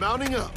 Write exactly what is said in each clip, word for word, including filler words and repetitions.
mounting up.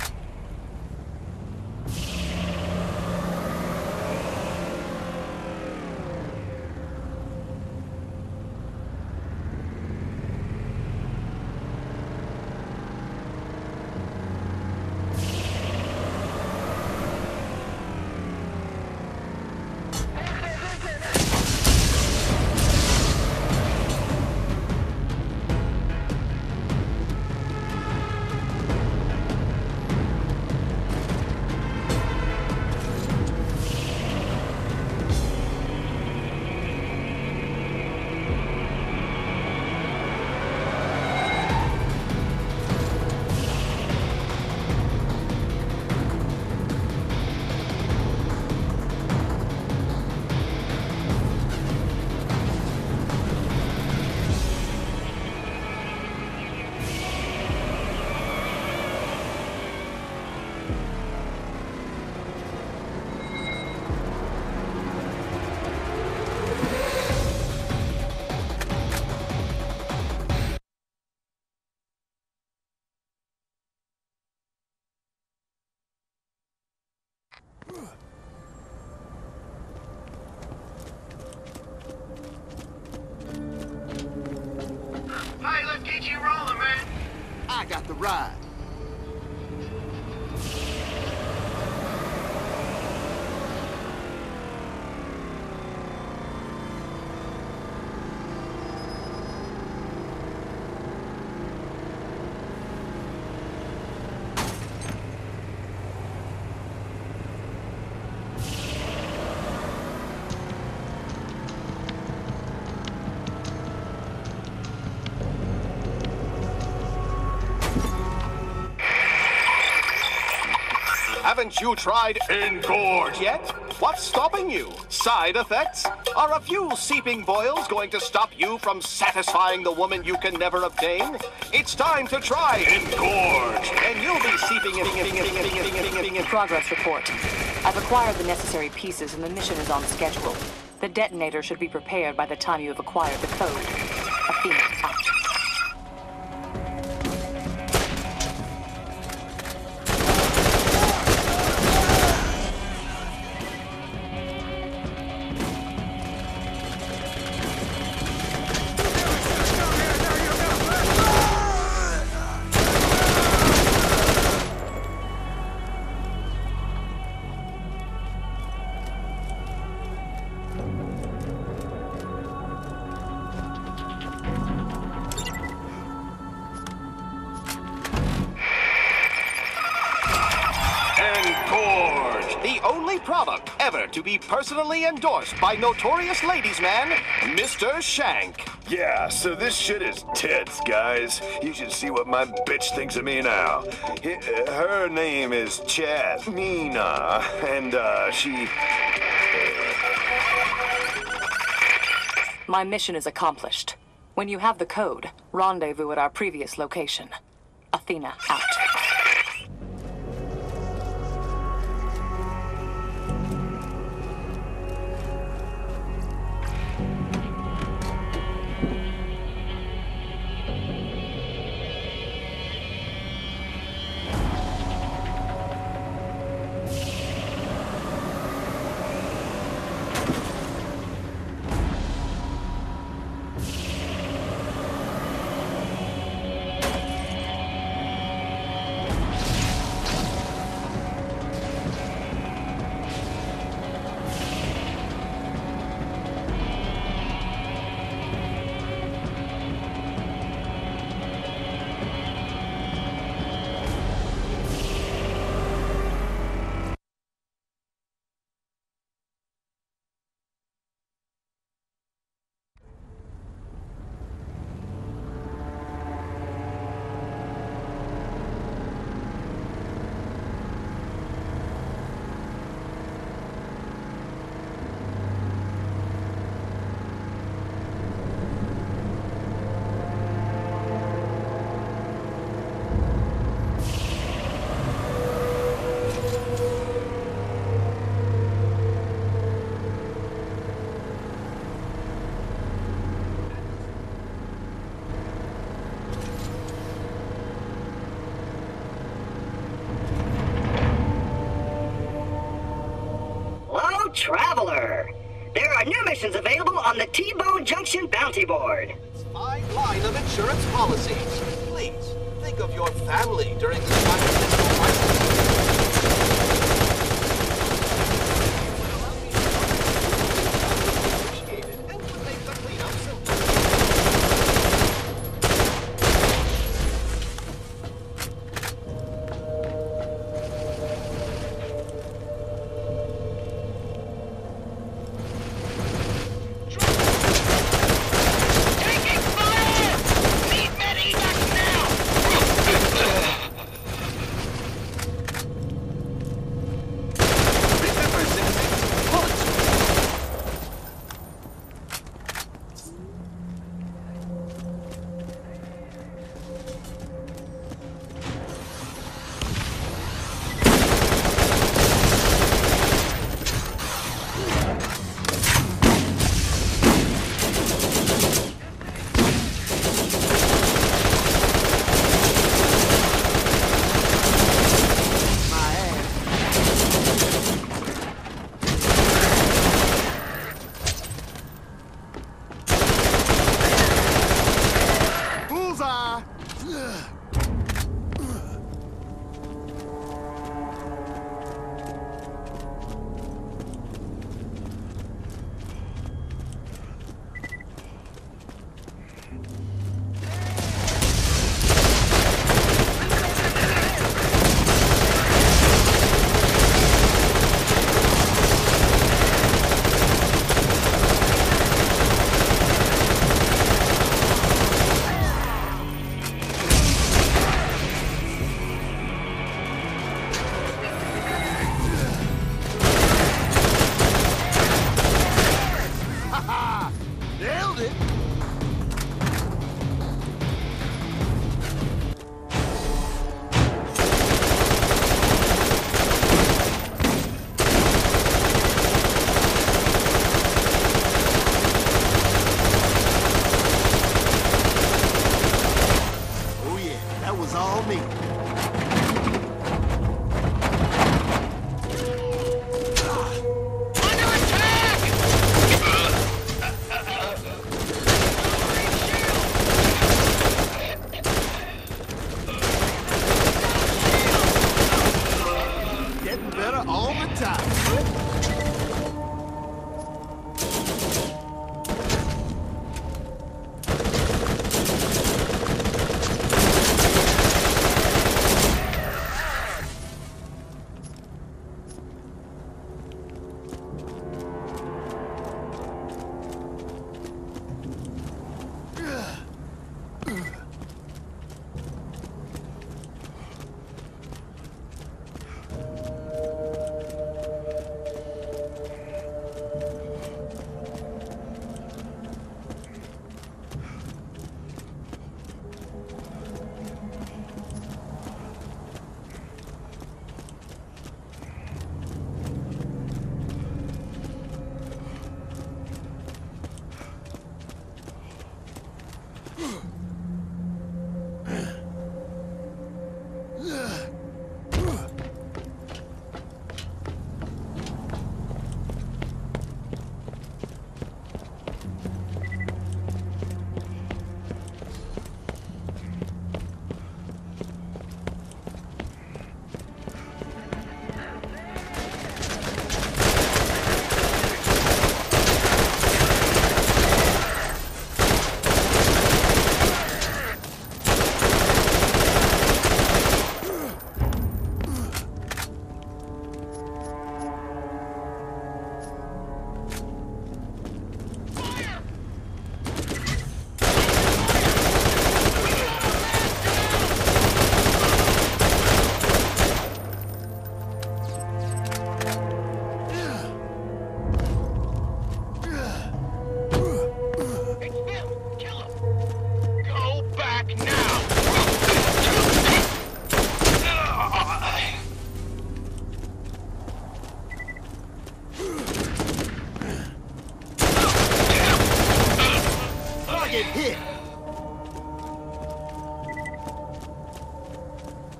I got the ride. Haven't you tried Engorge yet? What's stopping you? Side effects? Are a few seeping boils going to stop you from satisfying the woman you can never obtain? It's time to try Engorge, and you'll be seeping in. Progress report. I've acquired the necessary pieces and the mission is on schedule. The detonator should be prepared by the time you have acquired the code. Athena, out. Product ever to be personally endorsed by notorious ladies man, Mister Shank. Yeah, so this shit is tits, guys. You should see what my bitch thinks of me now. H- her name is Chad Nina, and uh, she... My mission is accomplished. When you have the code, rendezvous at our previous location. Athena, out. Traveler. There are new missions available on the T-Bone Junction Bounty Board. Fine line of insurance policies. Please, think of your family during this time of physical crisis. Appreciated and would make the cleanup simple.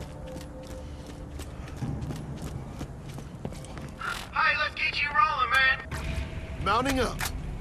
Hey, let's get you rolling, man. Mounting up.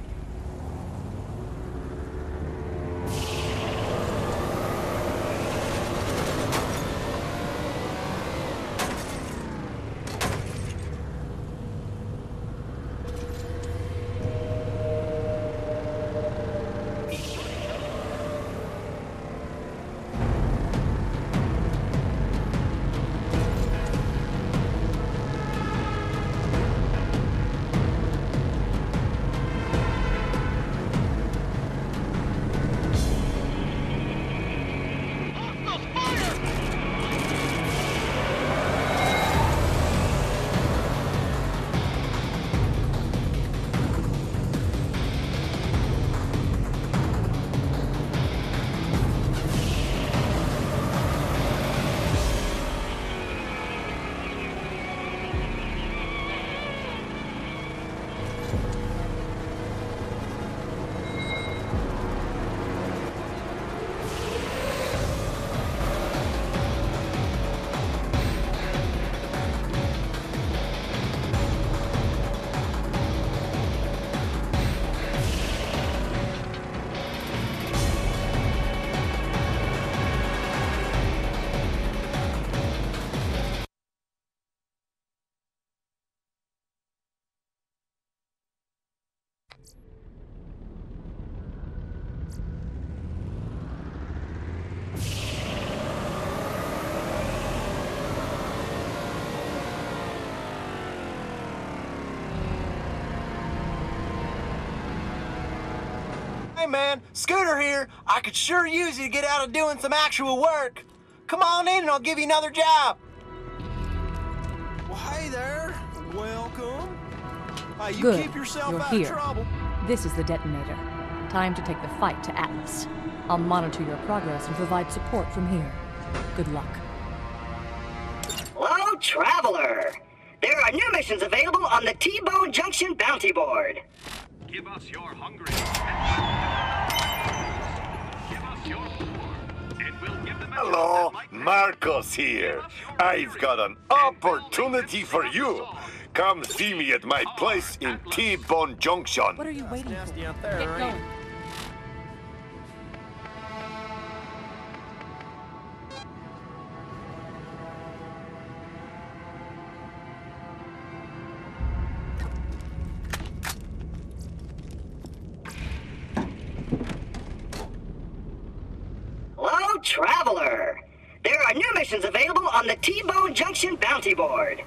Hey man, Scooter here. I could sure use you to get out of doing some actual work. Come on in and I'll give you another job. Well, hey there. Welcome. Hey, you Good. keep yourself You're out here. of trouble. This is the detonator. Time to take the fight to Atlas. I'll monitor your progress and provide support from here. Good luck. Hello, Traveler. There are new missions available on the T-Bone Junction bounty board. Give us your hungry. Give us your poor, and we'll give them. Hello, Marcos here. I've got an opportunity for you. Come see me at my place in T-Bone Junction. What are you waiting Nasty for? out there, Get ain't going. it? Hello, Traveler. There are new missions available on the T-Bone Junction bounty board.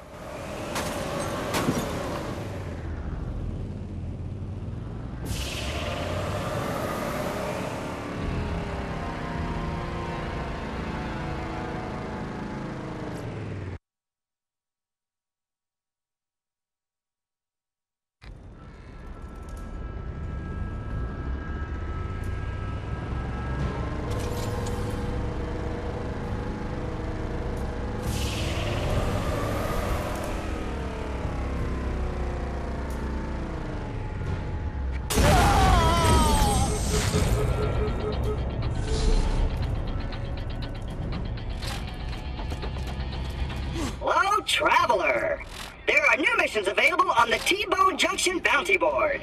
Hello, Traveler. There are new missions available on the T-Bone Junction bounty board.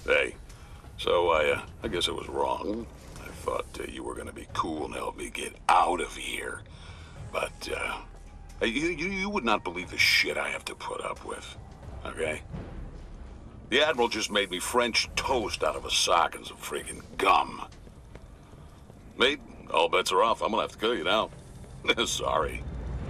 Hey, so I, uh, I guess I was wrong. I thought uh, you were gonna be cool and help me get out of here. But, uh, you, you, you would not believe the shit I have to put up with, okay? The Admiral just made me French toast out of a sock and some freaking gum. Mate, all bets are off. I'm gonna have to kill you now. Sorry.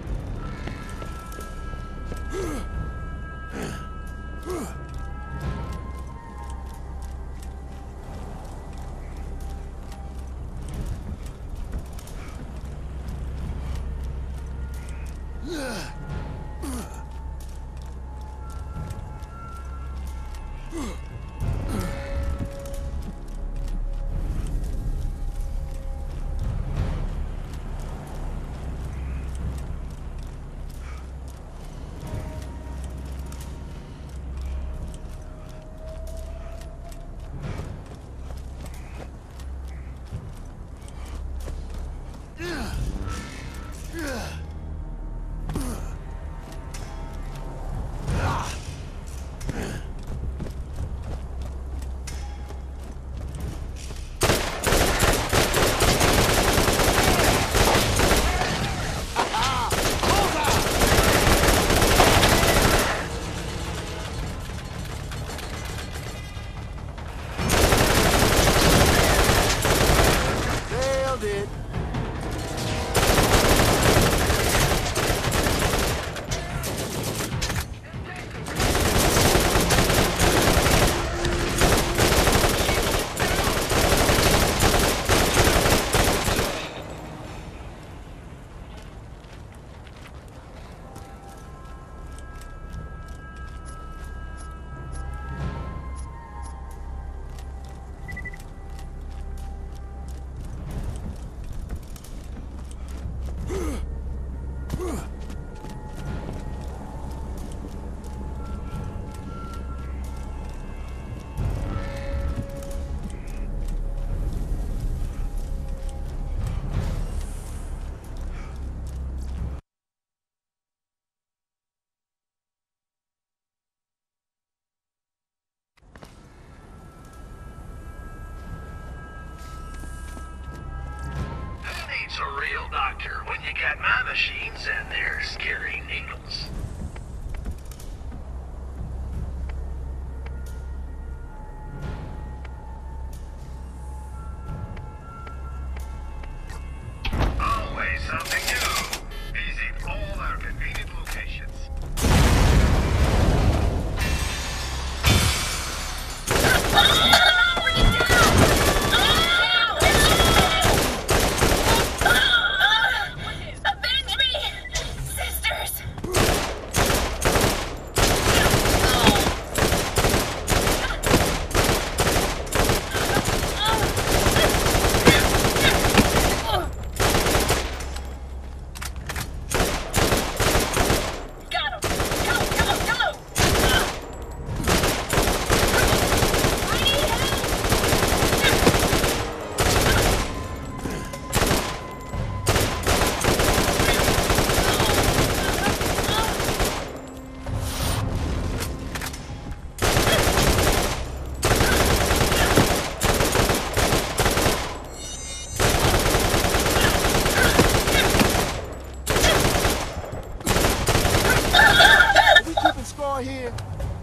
A real doctor when you got my machines and their scary needles. Always something new. Visit all our convenient locations. Here.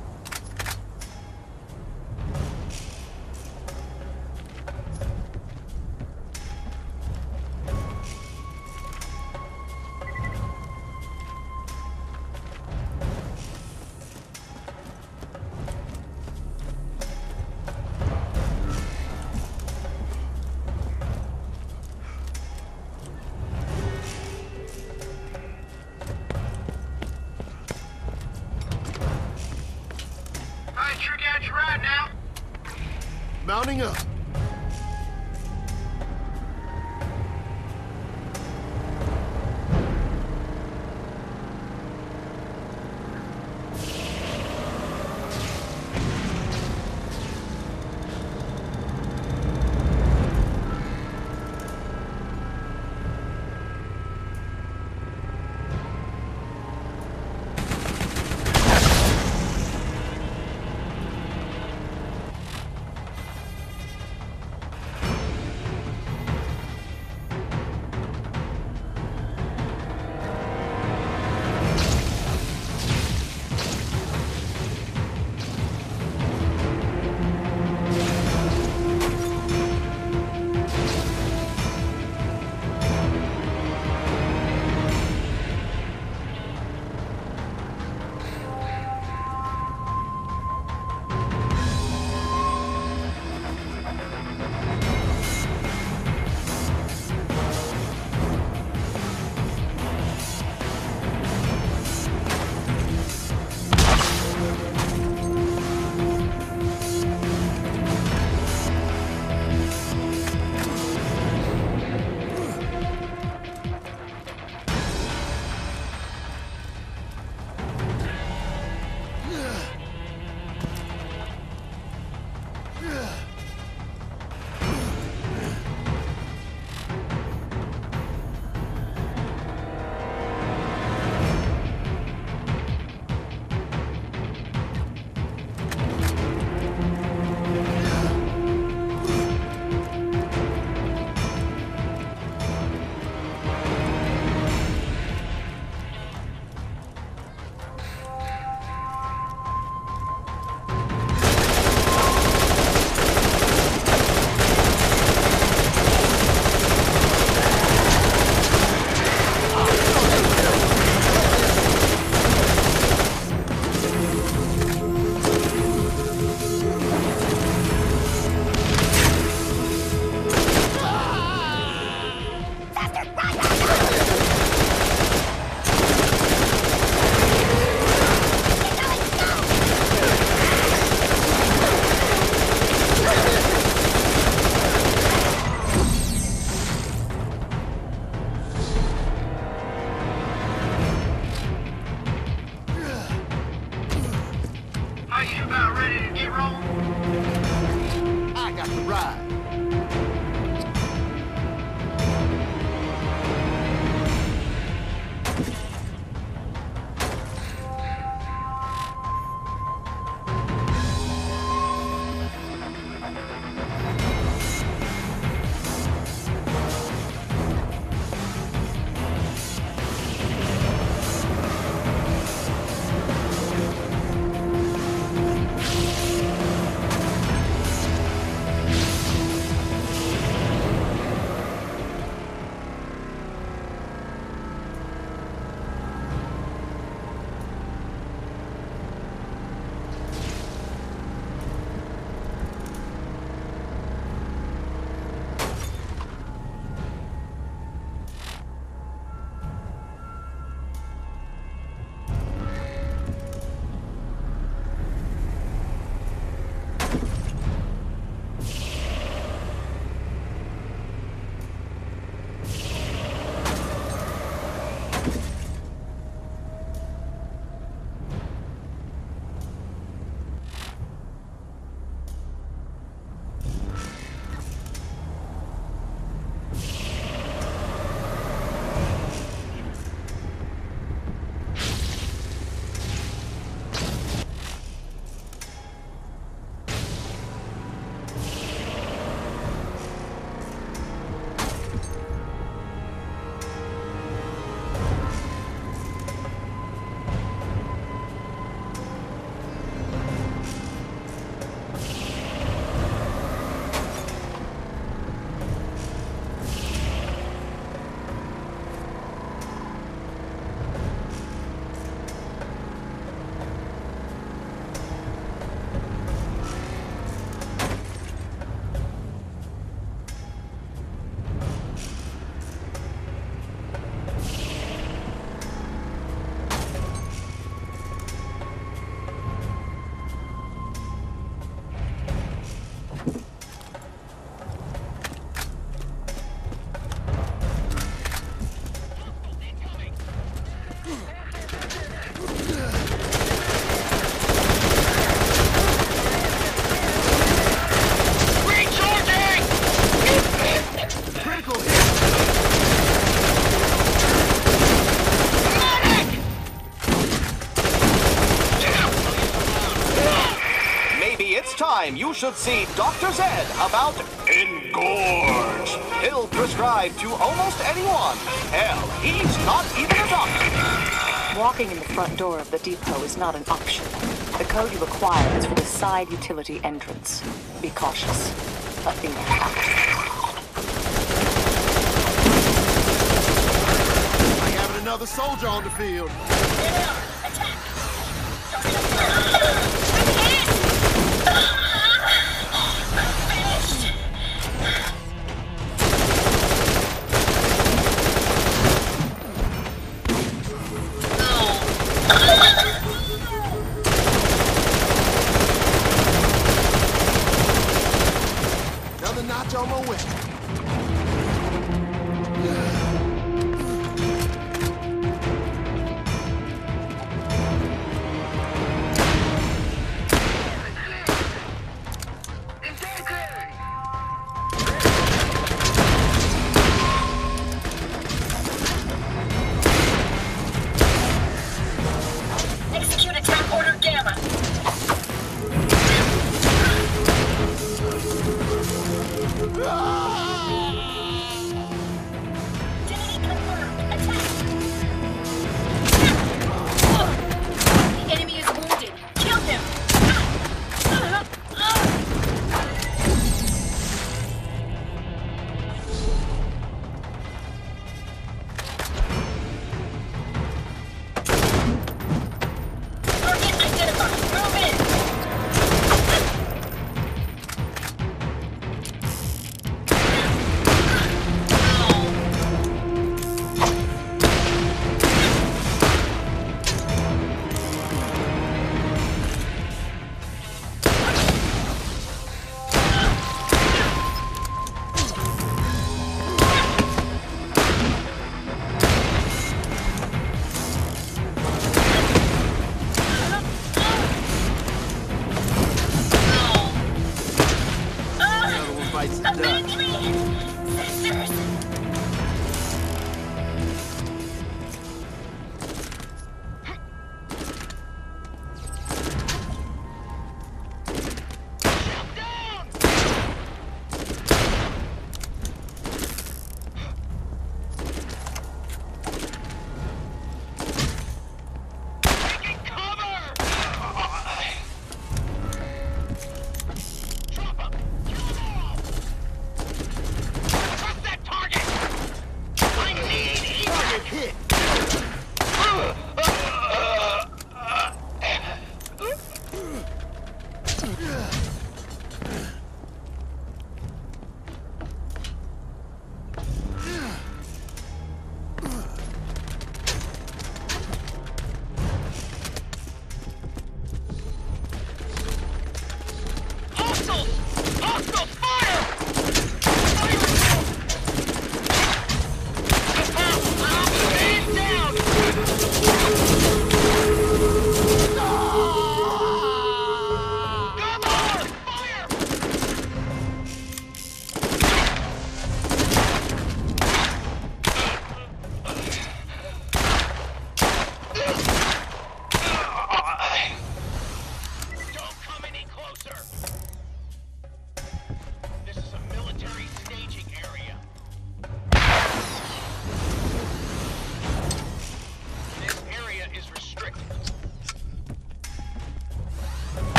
Mounting up. you about ready to get rolling? I got the ride. You should see Doctor Zed about Engorge. He'll prescribe to almost anyone. Hell, he's not even a doctor. Walking in the front door of the depot is not an option. The code you acquire is for the side utility entrance. Be cautious. Let me out. Like having another soldier on the field. Another notch on my way. Execute attack order Gamma. Ah!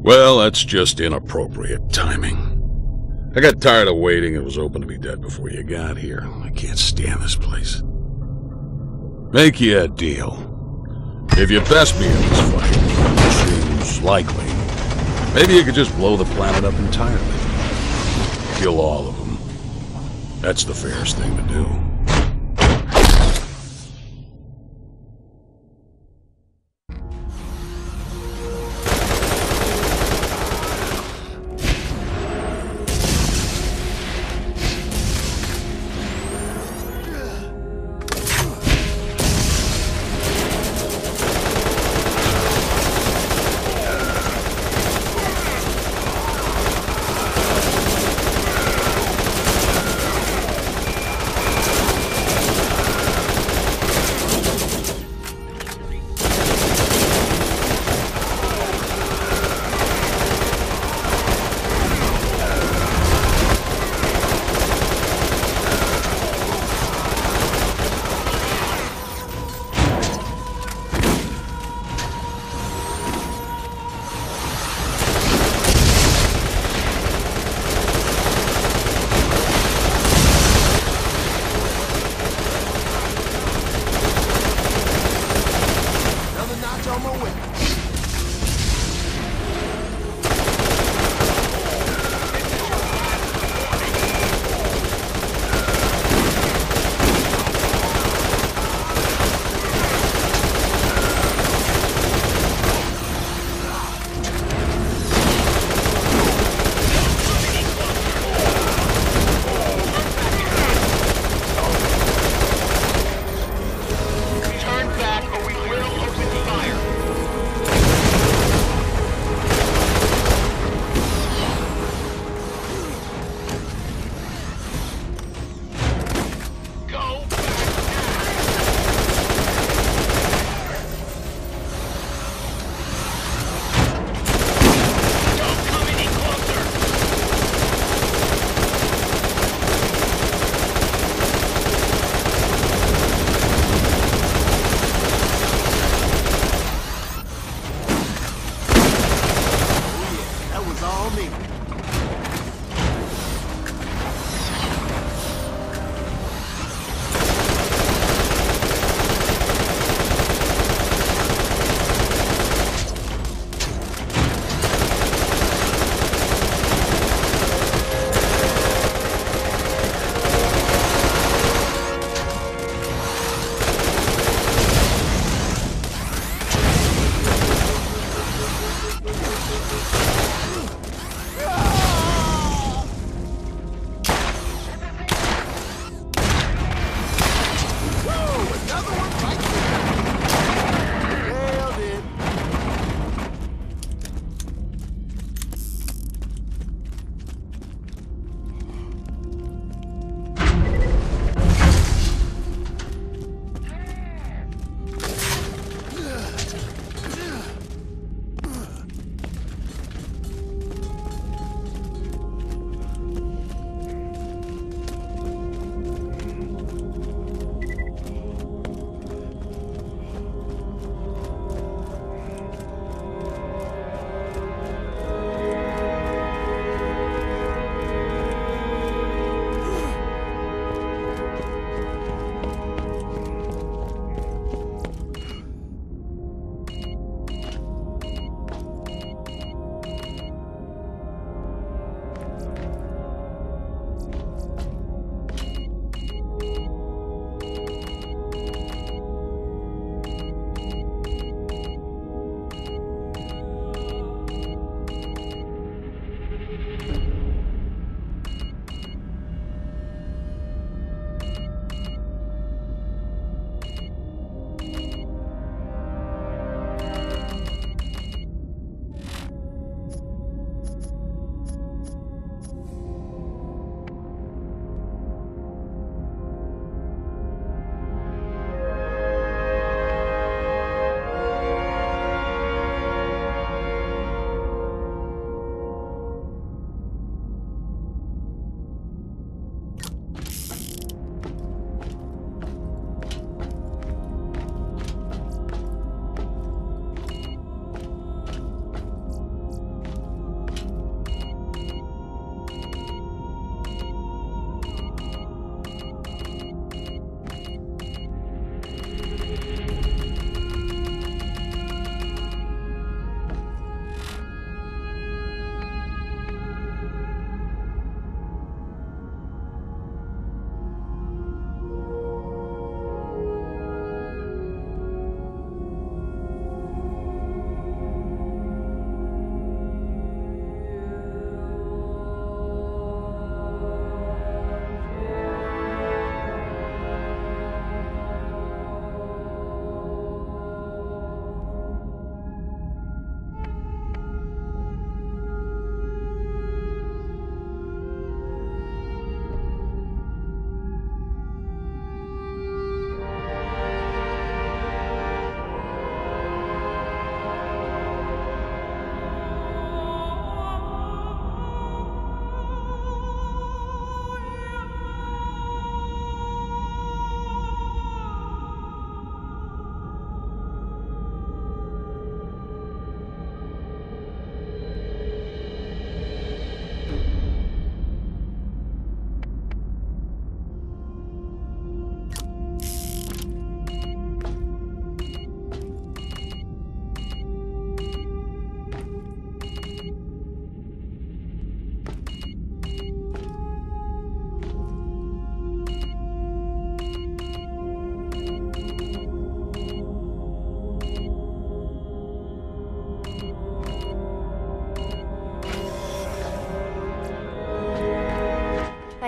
Well, that's just inappropriate timing. I got tired of waiting and was hoping to be dead before you got here. I can't stand this place. Make you a deal. If you best me in this fight, which seems likely, maybe you could just blow the planet up entirely. Kill all of them. That's the fairest thing to do.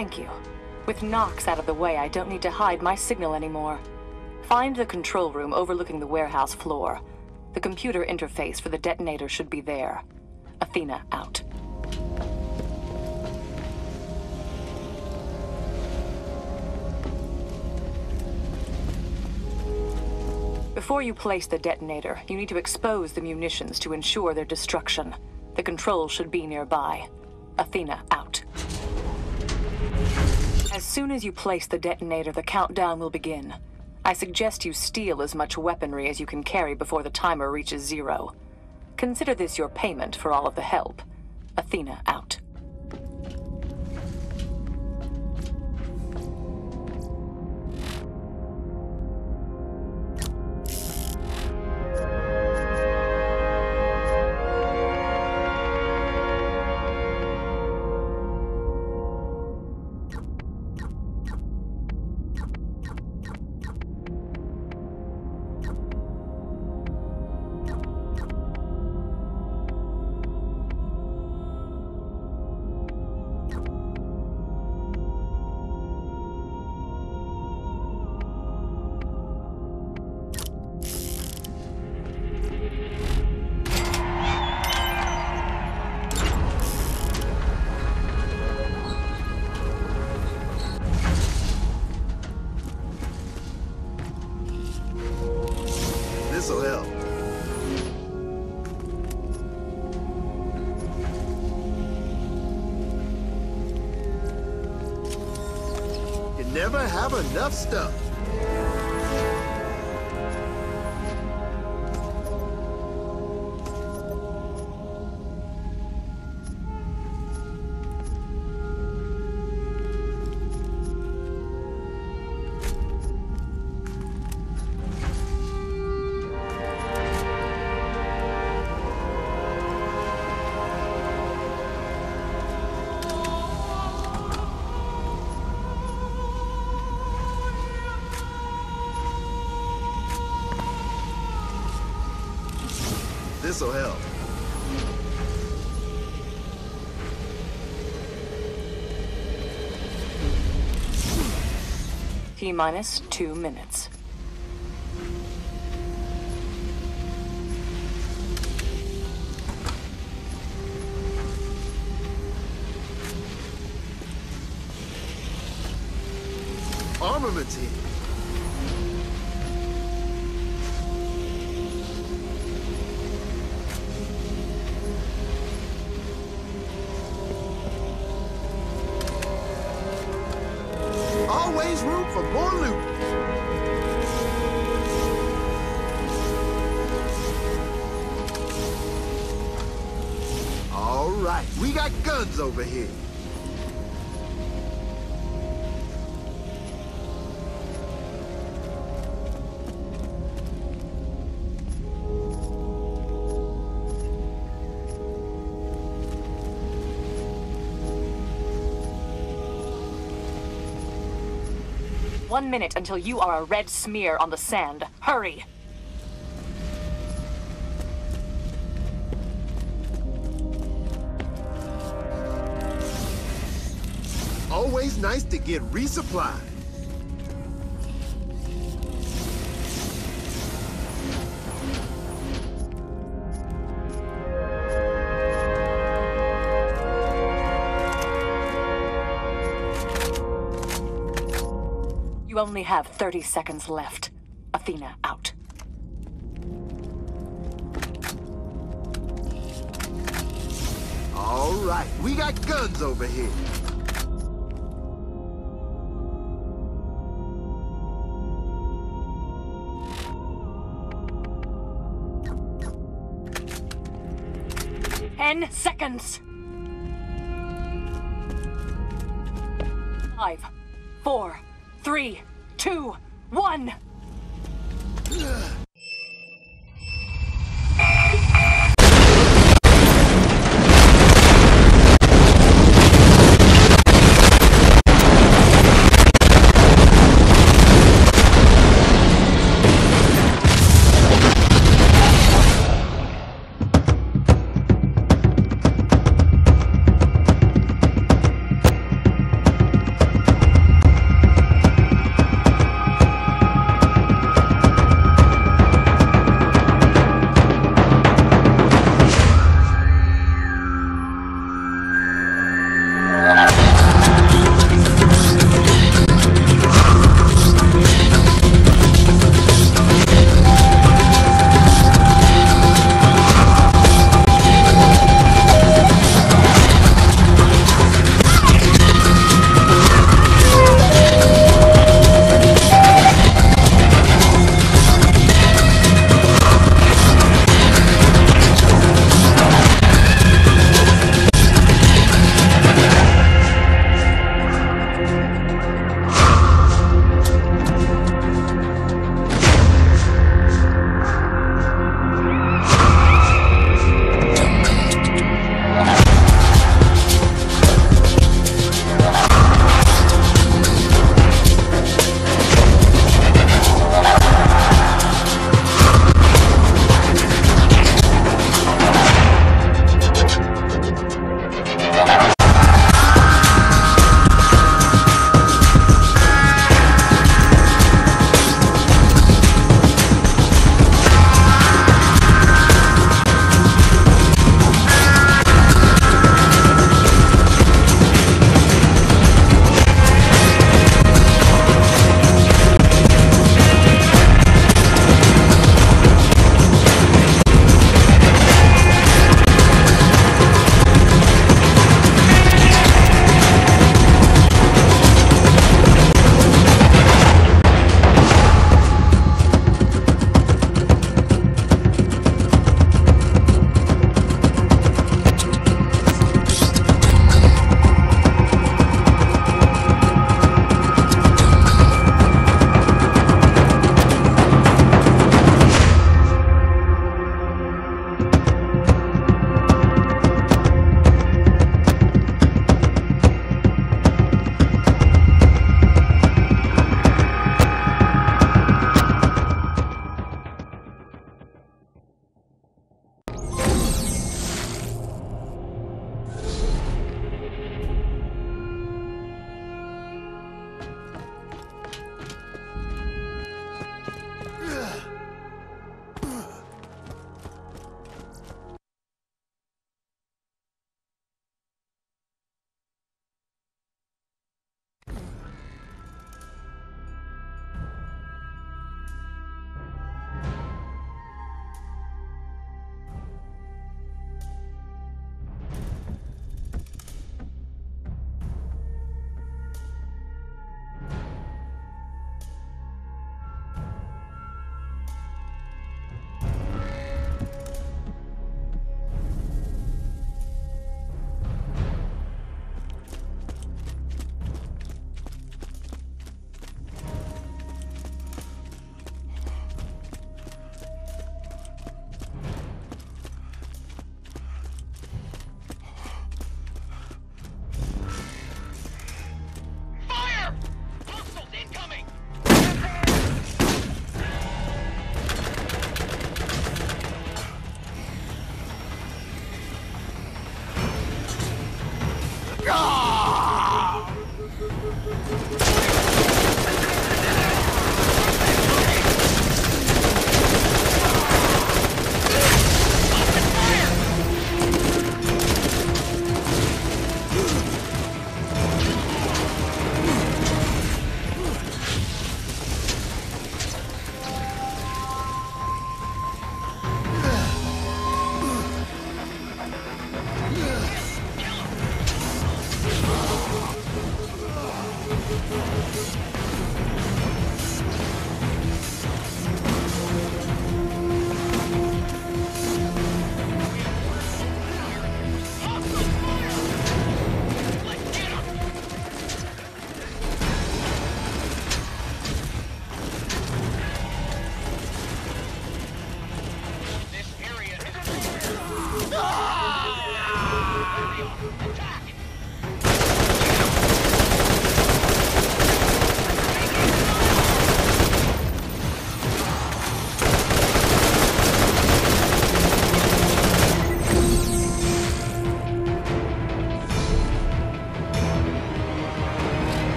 Thank you. With Knox out of the way, I don't need to hide my signal anymore. Find the control room overlooking the warehouse floor. The computer interface for the detonator should be there. Athena out. Before you place the detonator, you need to expose the munitions to ensure their destruction. The controls should be nearby. Athena out. As soon as you place the detonator, the countdown will begin. I suggest you steal as much weaponry as you can carry before the timer reaches zero. Consider this your payment for all of the help. Athena out. This'll help. You never have enough stuff. This'll help. T minus two minutes. Armaments here. Always room for more loot. All right, we got guns over here. One minute until you are a red smear on the sand. Hurry! Always nice to get resupplied. You only have thirty seconds left. Athena out. All right, we got guns over here. Ten seconds. Five, four, three, two, one.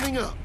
coming up.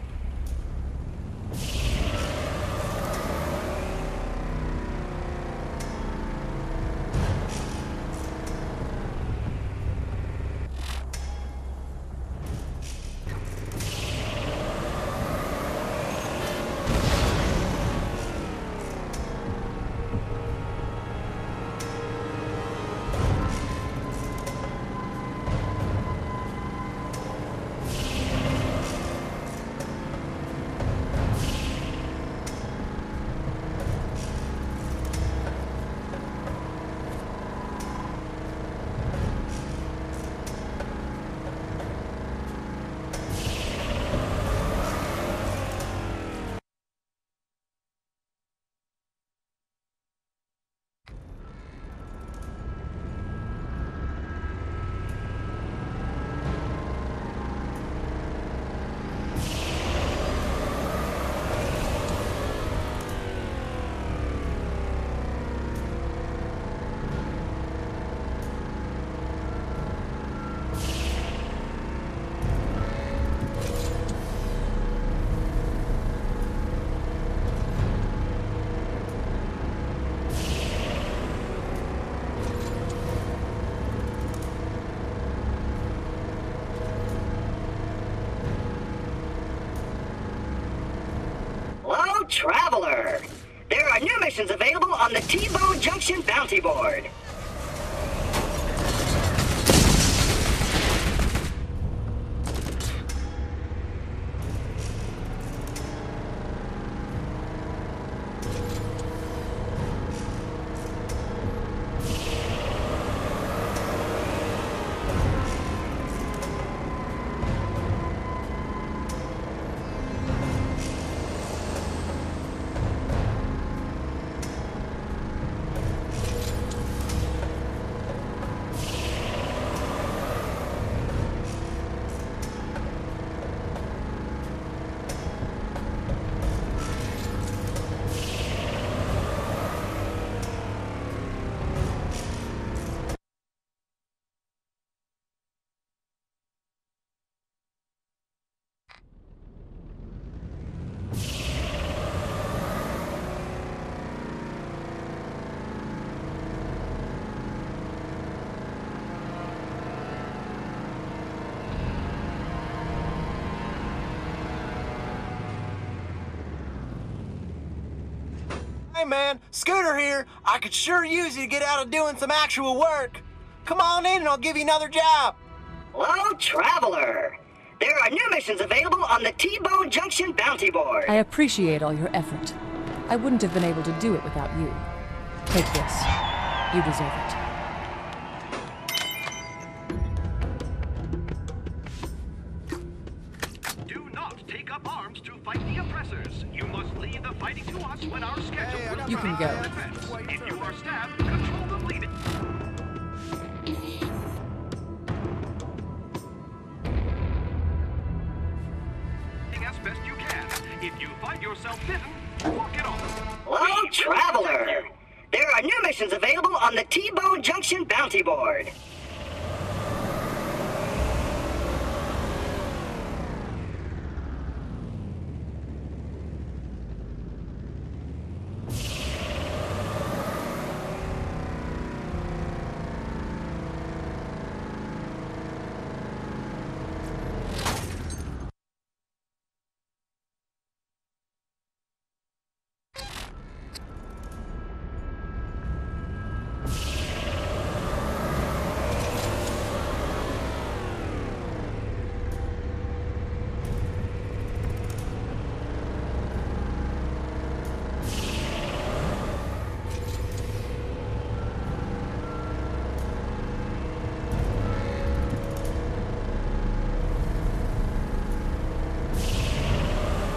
Hello, Traveler. There are new missions available on the T-Bone Junction Bounty Board. Hey man, Scooter here. I could sure use you to get out of doing some actual work. Come on in and I'll give you another job. Hello, Traveler. There are new missions available on the T-Bone Junction Bounty Board. I appreciate all your effort. I wouldn't have been able to do it without you. Take this. You deserve it. Do not take up arms to fight the oppressors. You must leave the fighting to us when our schedule Hey, will you can go. If you are stabbed, control the bleeding. As best you can. If you find yourself bitten, walk it off. Hello, Traveler. There are new missions available on the T-Bone Junction Bounty Board.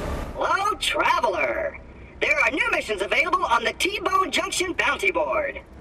Traveler. There are new missions available on the T-Bone Junction Bounty Board.